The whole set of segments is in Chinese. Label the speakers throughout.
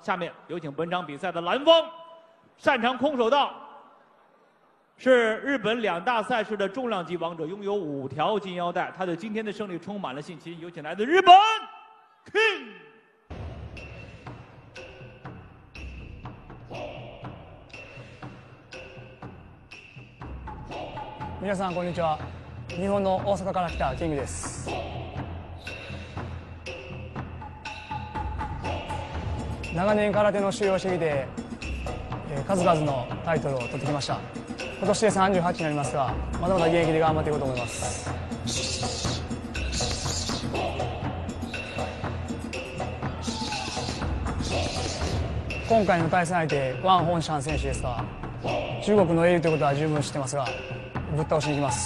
Speaker 1: 下面有请本场比赛的蓝方，擅长空手道，是日本2大赛事的重量级王者，拥有5条金腰带。他对今天的胜利充满了信心。有请来自日本 King。
Speaker 2: 皆さんこんにちは。日本の大阪から来たキングです。長年空手の修行をしてきて、数々のタイトルを取ってきました。今年で38になりますが、まだまだ現役で頑張っていこうと思います。今回の対戦相手、ワン・ホンシャン選手ですが、中国の英雄ということは十分知ってますが、ぶっ倒しに行きます。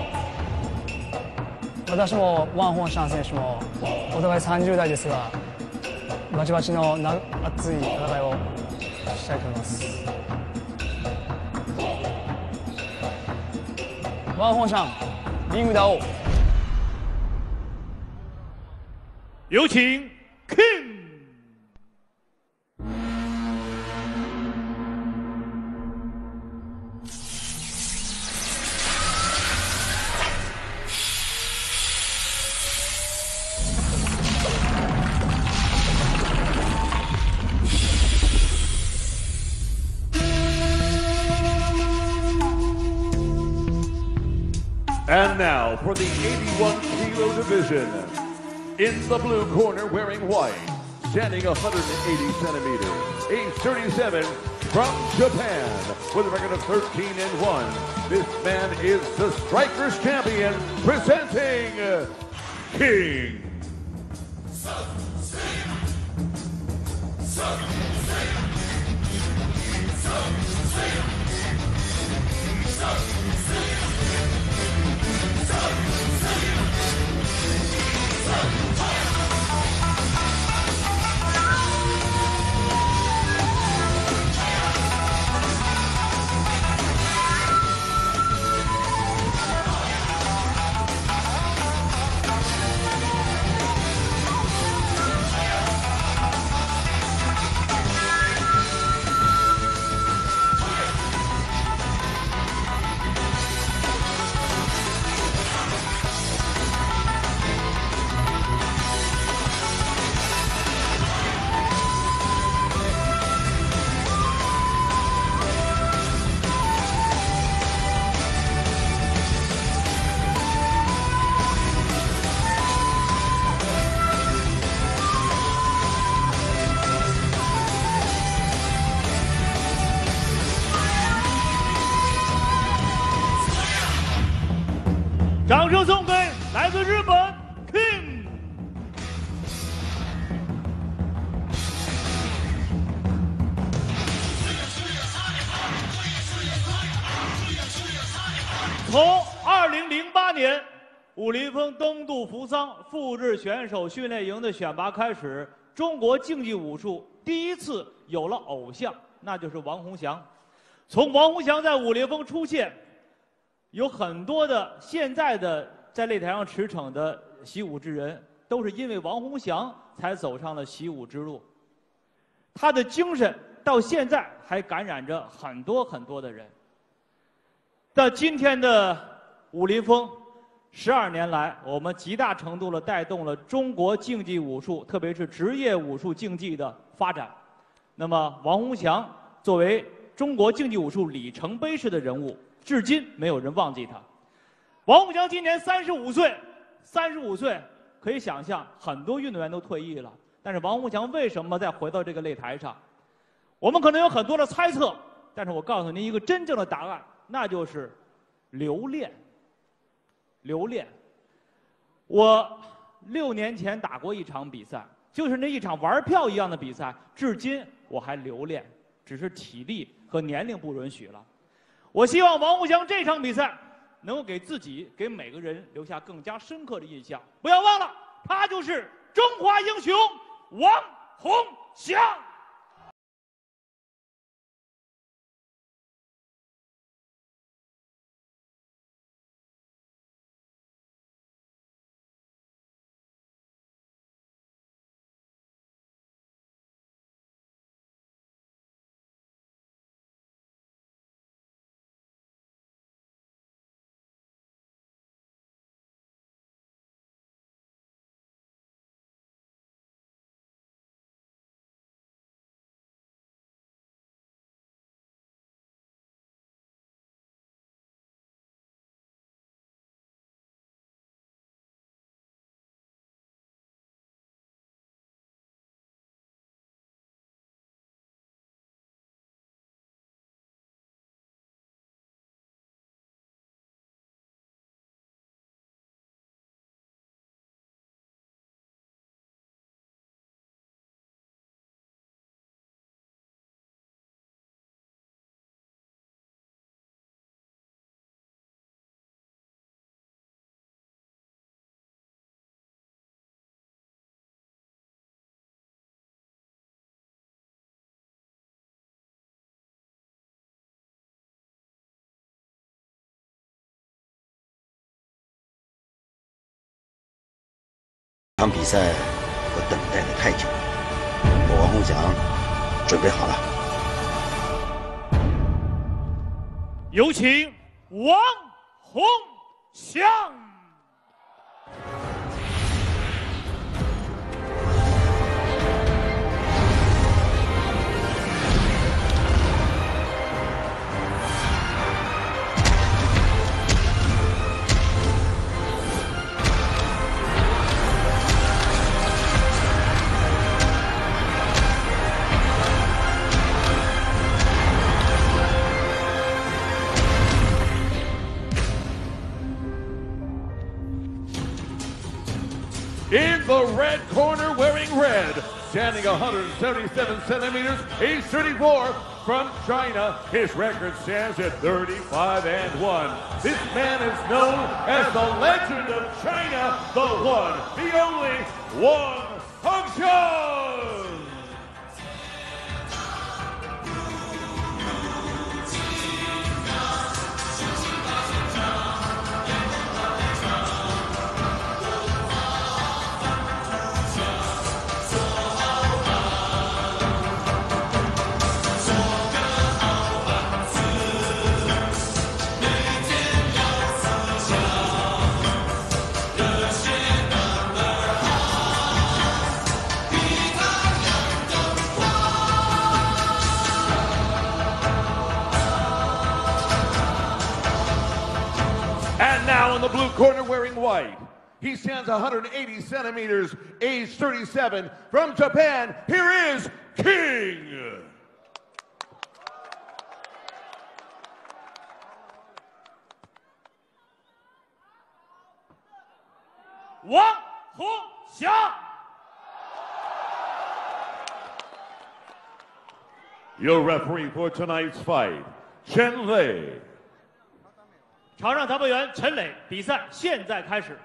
Speaker 2: 私もワン・ホンシャン選手もお互い30代ですが、バチバチの熱い戦いをしたいと思います。ワン・ホンシャン、リング打王。
Speaker 1: 有请 King。
Speaker 3: And now for the 81-kilo division. In the blue corner wearing white, standing 180 centimeters, age 37, from Japan, with a record of 13-1. This man is the Strikers champion, presenting King.
Speaker 1: 掌声送给来自日本 King。 从2008年武林风东渡扶桑赴日选手训练营的选拔开始，中国竞技武术第一次有了偶像，那就是王洪祥。从王洪祥在武林风出现，有很多的现在的在擂台上驰骋的习武之人，都是因为王洪祥才走上了习武之路。他的精神到现在还感染着很多很多的人。在今天的武林风，12年来，我们极大程度地带动了中国竞技武术，特别是职业武术竞技的发展。那么，王洪祥作为中国竞技武术里程碑式的人物，至今没有人忘记他。王洪祥今年35岁，35岁可以想象，很多运动员都退役了，但是王洪祥为什么再回到这个擂台上？我们可能有很多的猜测，但是我告诉您一个真正的答案，那就是留恋。留恋。我6年前打过一场比赛，就是那一场玩票一样的比赛，至今我还留恋，只是体力和年龄不允许了。我希望王洪祥这场比赛能够给自己、给每个人留下更加深刻的印象。不要忘了，他就是中华英雄王洪祥。
Speaker 4: 这场比赛我等待的太久，我王洪翔准备好了。
Speaker 1: 有请王洪翔。
Speaker 3: In the red corner, wearing red, standing 177 centimeters, age 34, from China. His record stands at 35-1. This man is known as the legend of China, the one, the only Wang Hongxiang. And now in the blue corner wearing white, he stands 180 centimeters, age 37, from Japan, here is King.
Speaker 1: Wang Hongxiang.
Speaker 3: Your referee for tonight's fight, Chen Lei.
Speaker 1: 场上裁判员陈磊，比赛现在开始。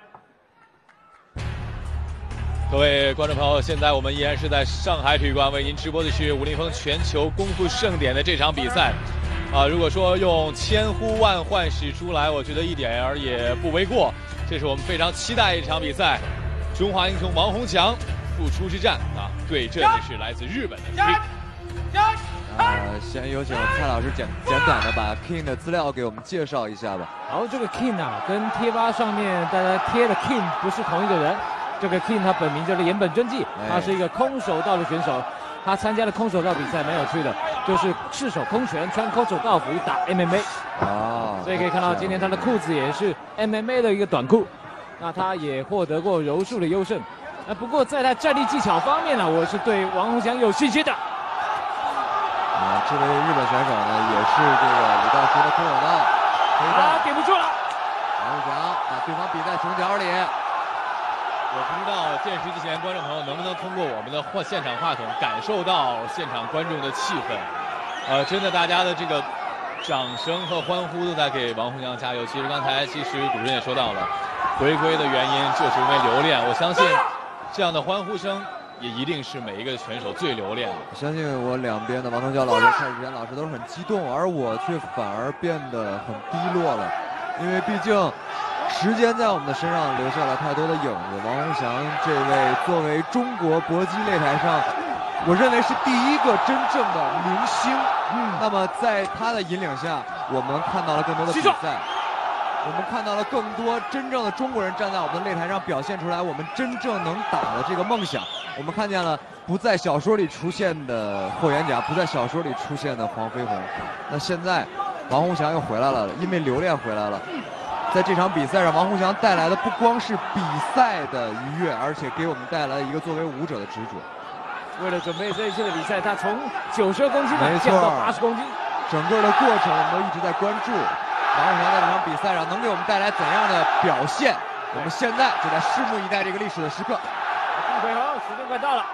Speaker 5: 各位观众朋友，现在我们依然是在上海体育馆为您直播的是武林风全球功夫盛典的这场比赛。如果说用千呼万唤始出来，我觉得一点儿也不为过。这是我们非常期待一场比赛，中华英雄王洪翔复出之战啊，对阵的是来自日本的 King。
Speaker 6: 先有请蔡老师简短的把 King 的资料给我们介绍一下吧。
Speaker 7: 好，这个 King 啊，跟贴吧上面大家贴的 King 不是同一个人。这个 King 他本名叫做岩本真纪，他是一个空手道的选手。他参加了空手道比赛，蛮有趣的，就是赤手空拳穿空手道服打 MMA。所以可以看到今天他的裤子也是 MMA 的一个短裤。那他也获得过柔术的优胜。不过在他战力技巧方面呢，我是对王洪翔有信心的。
Speaker 6: 这位日本选手呢，也是这个武道学的空手道，
Speaker 7: 顶不住了。
Speaker 6: 王洪翔把对方比在熊角里。
Speaker 5: 我不知道电视机前观众朋友能不能通过我们的现场话筒感受到现场观众的气氛。真的，大家的这个掌声和欢呼都在给王洪翔加油。其实刚才主持人也说到了，回归的原因就是因为留恋。我相信这样的欢呼声。 也一定是每一个选手最留恋的。
Speaker 6: 我相信我两边的王腾蛟老师、蔡志贤老师都是很激动，而我却反而变得很低落了，因为毕竟时间在我们的身上留下了太多的影子。王洪翔这位作为中国搏击擂台上，我认为是第一个真正的明星。那么在他的引领下，我们看到了更多的比赛。 我们看到了更多真正的中国人站在我们的擂台上表现出来我们真正能打的这个梦想。我们看见了不在小说里出现的霍元甲，不在小说里出现的黄飞鸿。那现在王洪翔又回来了，因为留恋回来了。在这场比赛上，王洪翔带来的不光是比赛的愉悦，而且给我们带来一个作为武者的执着。
Speaker 7: 为了准备这一次的比赛，他从92公斤降到80公斤，
Speaker 6: 整个的过程我们都一直在关注。 王洪翔在这场比赛上能给我们带来怎样的表现？我们现在就在拭目以待这个历史的时刻。
Speaker 7: 回合时间快到了。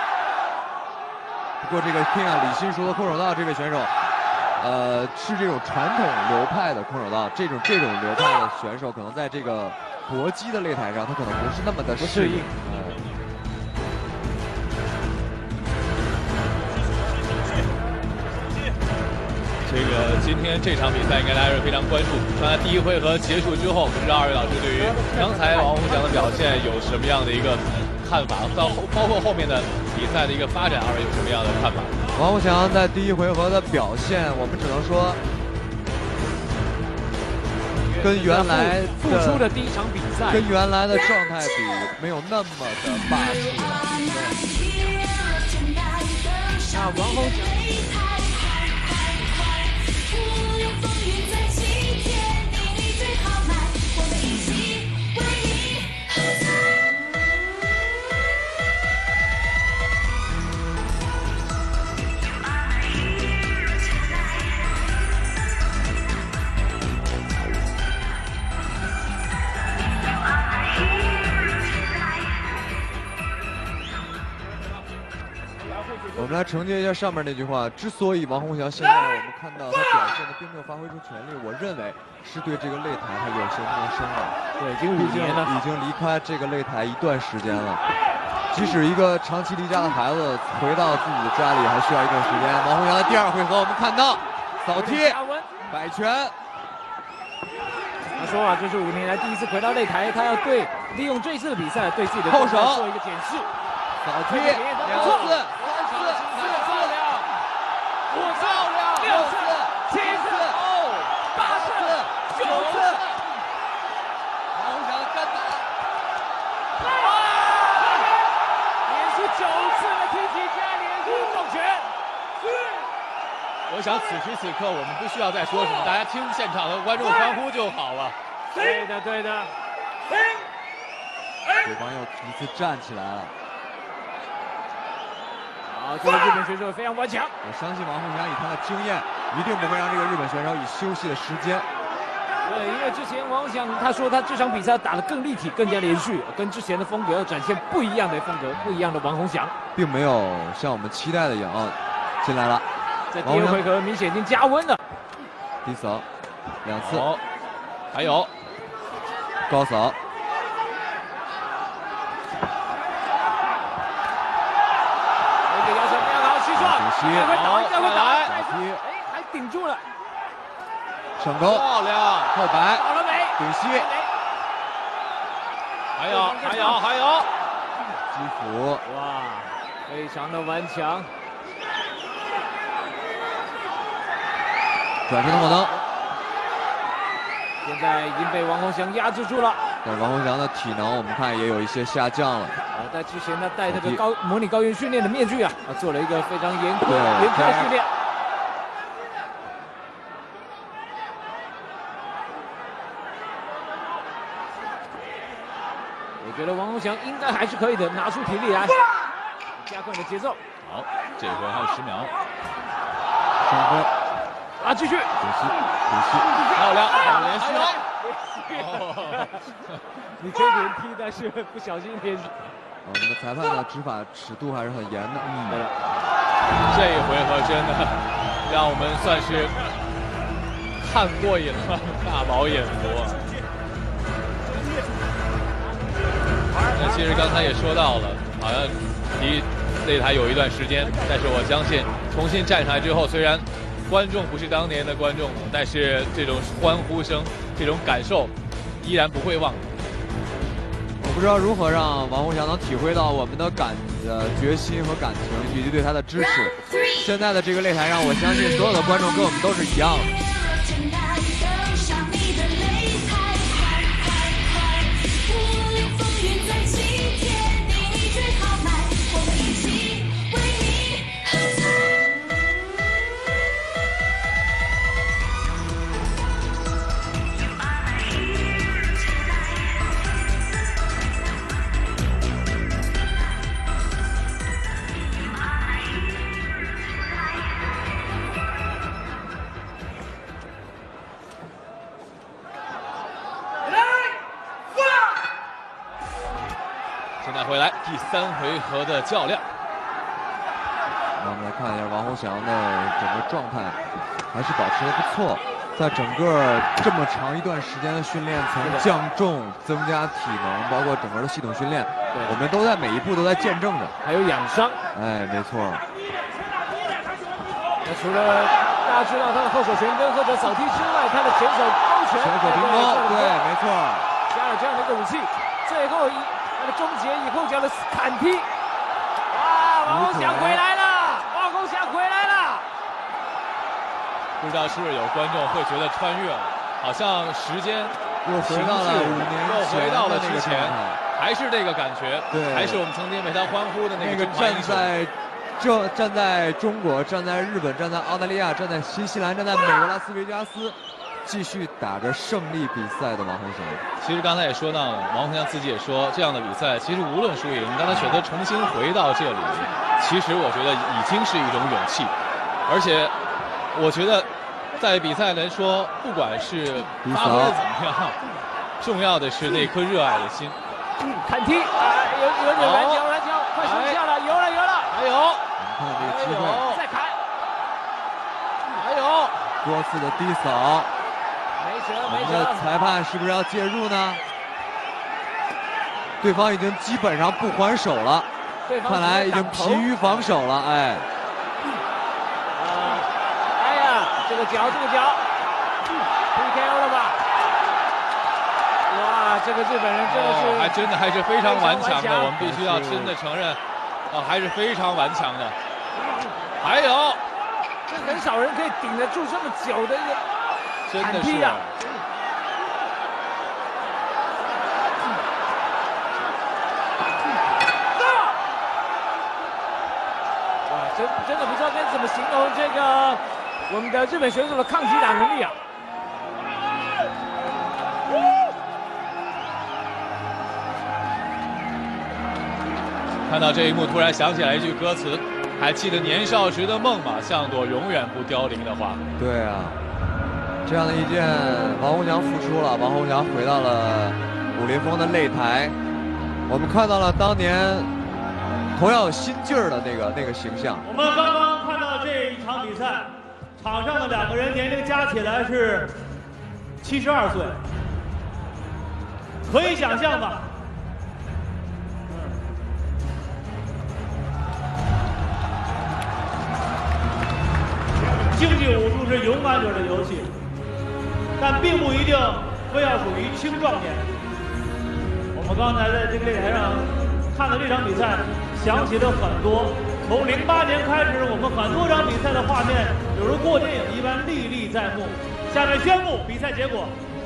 Speaker 6: 不过这个 King 啊，李新说的空手道这位选手，是这种传统流派的空手道，这种流派的选手，可能在这个搏击的擂台上，他可能不是那么的适应。
Speaker 5: 这个今天这场比赛应该大家是非常关注。那第一回合结束之后，不知道二位老师对于刚才王洪翔的表现有什么样的一个看法？包括后面的比赛的一个发展，二位有什么样的看法？
Speaker 6: 王洪翔在第一回合的表现，我们只能说跟原来
Speaker 7: 复出的第一场比赛，
Speaker 6: 跟原来的状态比，没有那么的霸气了。
Speaker 7: 那王洪翔。
Speaker 6: 我们来承接一下上面那句话，之所以王洪翔现在我们看到他表现的并没有发挥出全力，我认为是对这个擂台他有些陌生了。
Speaker 7: 对，已经5年了，
Speaker 6: 已经离开这个擂台一段时间了。即使一个长期离家的孩子回到自己的家里，还需要一段时间。王洪翔的第二回合，我们看到扫踢、摆拳。
Speaker 7: 他说啊，这是5年来第一次回到擂台，他要利用这次的比赛对自己的
Speaker 6: 后手
Speaker 7: 做一个检视。
Speaker 6: 扫踢2次。
Speaker 7: 5次、6次、7次、8次、9次，
Speaker 6: 王洪翔的干打，
Speaker 7: 连续9次的踢击加连续重拳。
Speaker 5: 我想此时此刻我们不需要再说什么，大家听现场的观众欢呼就好了。
Speaker 7: 对的，对的。
Speaker 6: 对方又一次站起来了。
Speaker 7: 好，这个日本选手非常顽强。
Speaker 6: 我相信王洪翔以他的经验，一定不会让这个日本选手以休息的时间。
Speaker 7: 对，因为之前王洪翔他说他这场比赛打得更立体、更加连续，跟之前的风格要展现不一样的风格，不一样的王洪翔，
Speaker 6: 并没有像我们期待的一样进来了。
Speaker 7: 在第2回合明显已经加温了。
Speaker 6: 低扫2次，
Speaker 5: 还有
Speaker 6: 高扫。
Speaker 7: 这回倒一，这回倒，
Speaker 6: 踢，
Speaker 7: 还顶住了，
Speaker 6: 上勾，
Speaker 5: 漂亮，
Speaker 6: 后摆，
Speaker 7: 倒了没？
Speaker 6: 顶膝，
Speaker 5: 还有，
Speaker 6: 击腹，
Speaker 7: 哇，非常的顽强，
Speaker 6: 转身的后蹬，
Speaker 7: 现在已经被王洪翔压制住了。
Speaker 6: 但是王洪翔的体能我们看也有一些下降了。
Speaker 7: 在之前他戴这个模拟高原训练的面具啊，做了一个非常严苛的训练。我觉得王洪翔应该还是可以的，拿出体力来，加快你的节奏。
Speaker 5: 好，这回还有10秒。
Speaker 6: 上勾，
Speaker 7: 啊，继续。
Speaker 6: 顶膝，
Speaker 5: 漂亮，连续。
Speaker 7: 你这点踢的是不小心连续。
Speaker 6: 我们的裁判的执法尺度还是很严的。
Speaker 7: 对的。
Speaker 5: 这一回合真的让我们算是看过瘾了，大饱眼福。那其实刚才也说到了，好像离擂台有一段时间，但是我相信重新站上来之后，虽然观众不是当年的观众，但是这种欢呼声、这种感受依然不会忘。
Speaker 6: 我不知道如何让王洪翔能体会到我们的决心和感情，以及对他的支持。现在的这个擂台上，我相信所有的观众跟我们都是一样的。
Speaker 5: 回来第3回合的较量，
Speaker 6: 那我们来看一下王洪翔的整个状态，还是保持得不错。在整个这么长一段时间的训练，从降重、增加体能，包括整个的系统训练，我们都在每一步都在见证着。
Speaker 7: 还有养伤，
Speaker 6: 哎，没错。
Speaker 7: 那除了大家知道他的后手拳跟或者扫踢之外，他的前手勾拳、
Speaker 6: 前手平勾，对，没错，
Speaker 7: 加了这样的一个武器，最后那个终结以后脚的砍踢。哇，王洪祥回来了，王洪祥回来了。
Speaker 5: 不知道是不是有观众会觉得穿越了，好像时间
Speaker 6: 又回到了5年前，
Speaker 5: 又回到了之前，还是这个感觉，
Speaker 6: 对，
Speaker 5: 还是我们曾经为他欢呼的那个
Speaker 6: 站在中国，站在日本，站在澳大利亚，站在新西兰，站在美国拉斯维加斯，继续打着胜利比赛的王洪祥。
Speaker 5: 其实刚才也说到了，王洪祥自己也说，这样的比赛其实无论输赢，当他选择重新回到这里，其实我觉得已经是一种勇气，而且我觉得在比赛来说，不管是发挥的怎么样，重要的是那颗热爱的心。
Speaker 7: 砍踢啊，有点拦脚，快收下了，有了，
Speaker 5: 还有，
Speaker 6: 你看这个机会，
Speaker 7: 再砍，
Speaker 5: 还有
Speaker 6: 多次的低扫，
Speaker 7: 没辙，
Speaker 6: 裁判是不是要介入呢？对方已经基本上不还手了，看来已经疲于防守了，哎。
Speaker 7: 哎呀，这个脚 ，PKO 了吧？哇，这个日本人真的是，
Speaker 5: 还是非常顽强的，我们必须要真的承认，还是非常顽强的。还有，
Speaker 7: 这很少人可以顶得住这么久的一个砍踢啊！哇，真的不知道该怎么形容这个我们的日本选手的抗击打能力啊！
Speaker 5: 看到这一幕，突然想起来一句歌词，还记得年少时的梦吗？像朵永远不凋零的花。
Speaker 6: 对啊，这样的一件，王洪祥复出了，王洪祥回到了武林风的擂台，我们看到了当年同样有心劲儿的那个形象。
Speaker 1: 我们刚刚看到这一场比赛，场上的2个人年龄加起来是72岁，可以想象吧？竞技武术是勇敢者的游戏，但并不一定非要属于青壮年。我们刚才在这个擂台上看的这场比赛，想起了很多。从08年开始，我们很多场比赛的画面，有如过电影一般历历在目。下面宣布比赛结果。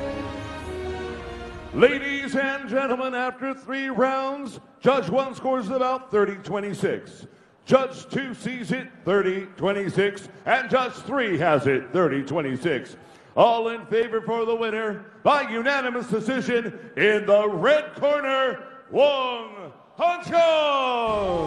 Speaker 3: Ladies and gentlemen, after 3 rounds, Judge 1 scores about 30-26. Judge 2 sees it 30-26, and Judge 3 has it 30-26. All in favor for the winner by unanimous decision in the red corner, Wang Hongqiu.